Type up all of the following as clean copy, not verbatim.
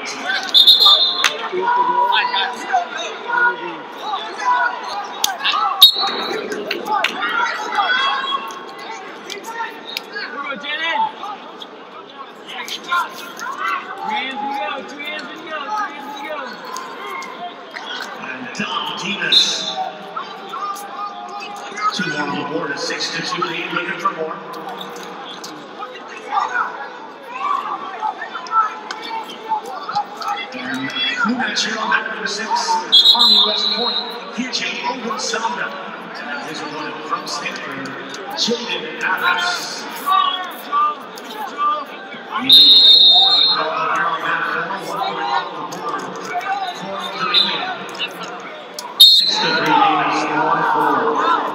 Two more on the board, a 6-2 lead, looking for more. And new match here on that number 6, Army West Point, PJ Ogunsanya. And his opponent from Stanford, Jaden Adams. We need a more call here on that 4, 1 point off the board. 6-3 lead is 1-4.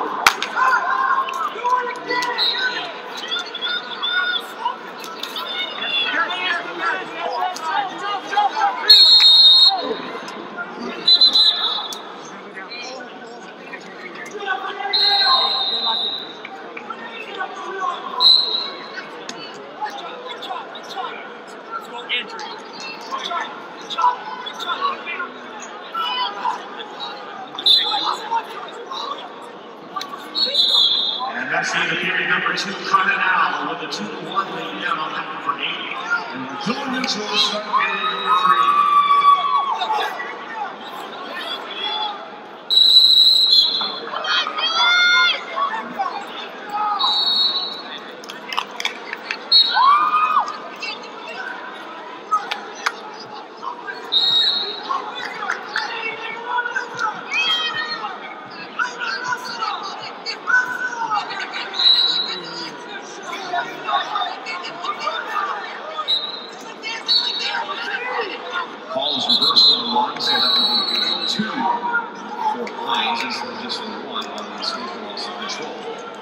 And that's the end of period number 2, Cardinal with a 2-1 lead down on that one for 8. And going neutral to start period number 3. Ball is reversed on 1, so that will be 2 for Hines instead of just 1 on the speed loss of control.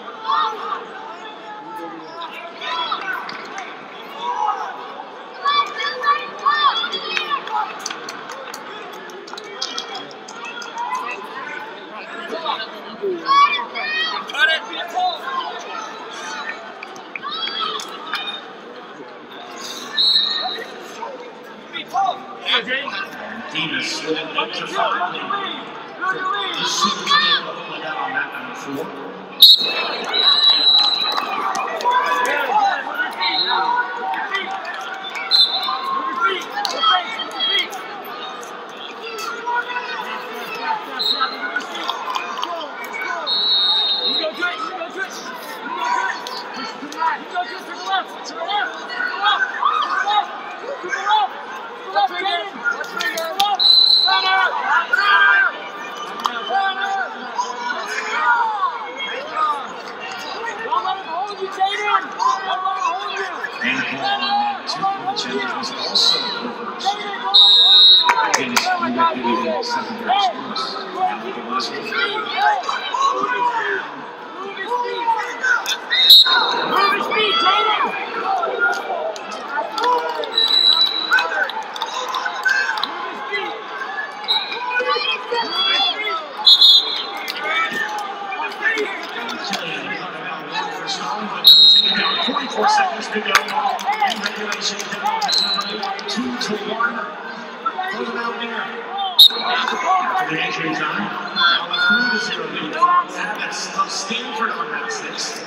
Davis slid it up to 5. The super team holding out on that number 4. And the ball on that 2 challenge was also reversed. Again, it's manipulated secondary scores. Now with the last one. Move his feet, Jaden! But 44 seconds to go in regulation. 2-1 for the Mountaineer. After the entry time, now a 3-0 lead. That's of Stanford on that 6.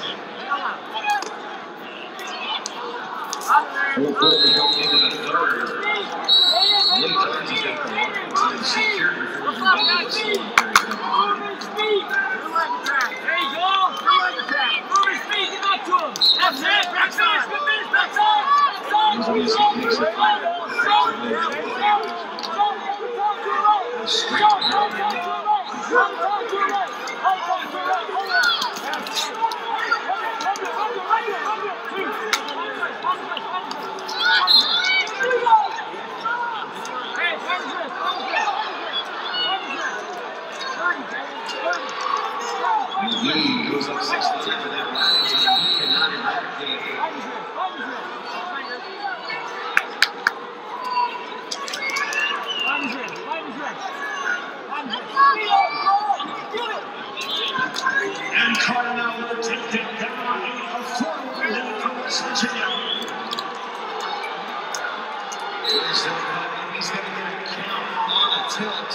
4-4 going into the 3rd. Late times he's got the mark and secured before he can go to the slow period. That's it! Backside! Backside! He goes up 6-10 for that last time. He cannot eradicate. And Cardinal will take it down a 4-1 lead for West Virginia. he's going to get a count on a tilt.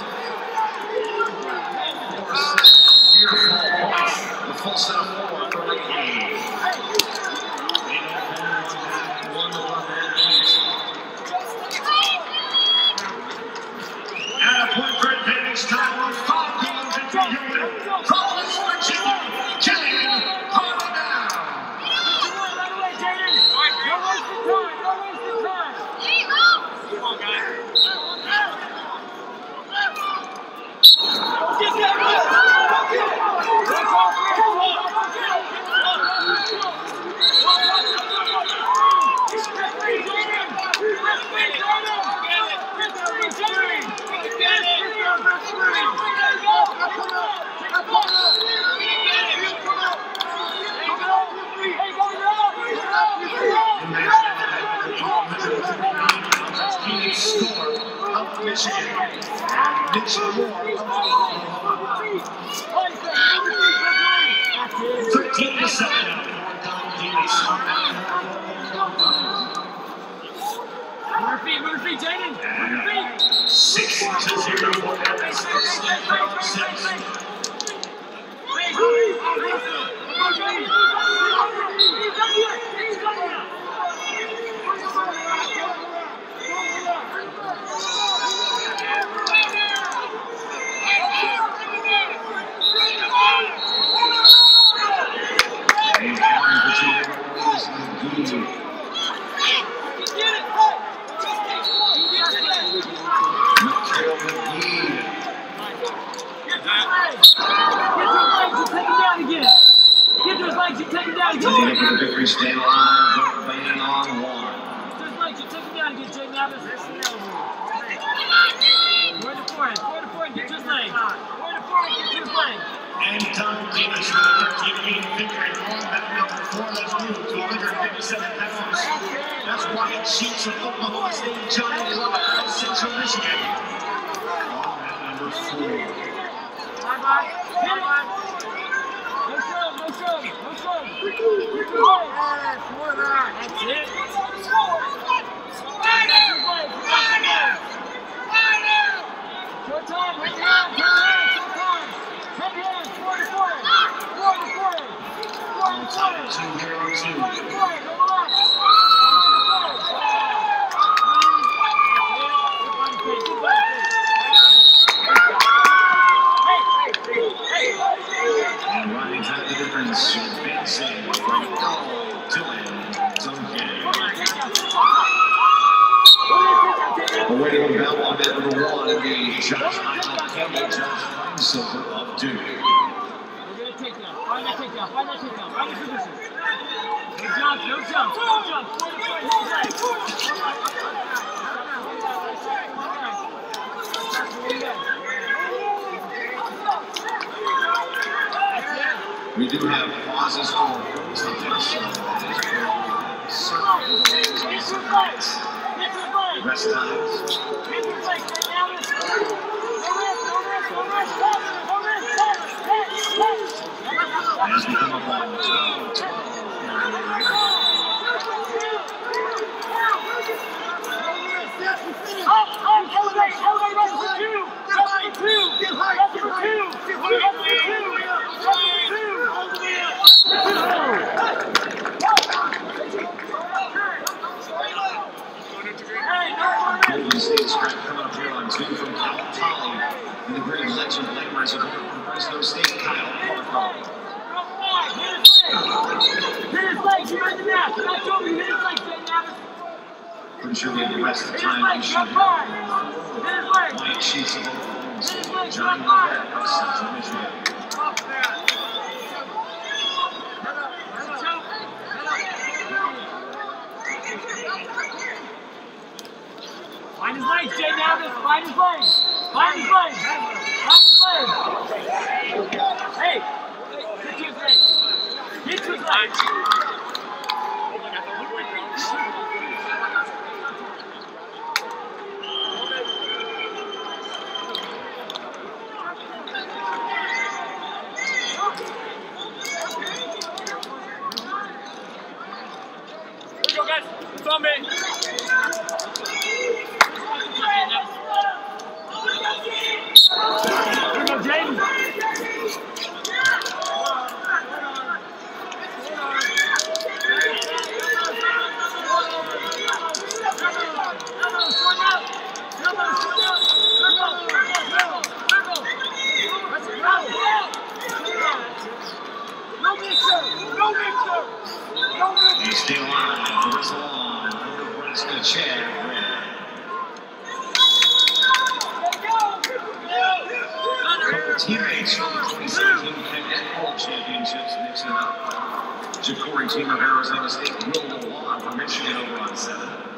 Of course, near fall points. The full set of 4 for the game. They don't have to have one of that match. And a point for advantage time on 5 games into unit. Calls for Jaden. Jaden, hold it down. Right away, Jaden. Don't waste the time. Don't waste the time. Come on, guys. Get that one. Score of Michigan and Mitch Moore of Oklahoma. 13-7 now for Don Davis. Murphy, Jaden. 6-0 for Evans. Stanford on 6. Victory, stay alive, playing on 1. Just like you take it down again, Jaden Evans. Forward to forward, get his leg. Forward to forward, get his leg. And Don Davis with a 13-8 victory on that number 4. That's new to 157 pounds. That's Wyatt Sheets of Oklahoma State, Johnny Love of Central Michigan. On that number 4. Bye-bye. No show. That's it. Short time, right now. Short time. Head hands, forward to forward. And Ryan had the difference. Advancing from goal to end. Away to the bell on net number 1 of the Josh Heindel, Josh Silver of Duke. We're going to take down. Find that takedown. Find the position. No jump. We do have pauses for times, so rest times. As we come up on 12. Golden State strike coming up here on 2 from Kyle Tolley and the great legend laborers of Fresno State, Kyle Parker. Pretty sure we have the rest of the time we should have. Wyatt Sheets of Oklahoma State, Johnny Love of Central Michigan. Find his legs, Jaden Evans. Find his legs. Hey, get to his legs. Here we go, guys. It's on me. teammates from the 2017 World Championships mixing it up. Ja'Cory team of Arizona State will go on for Michigan over on 7.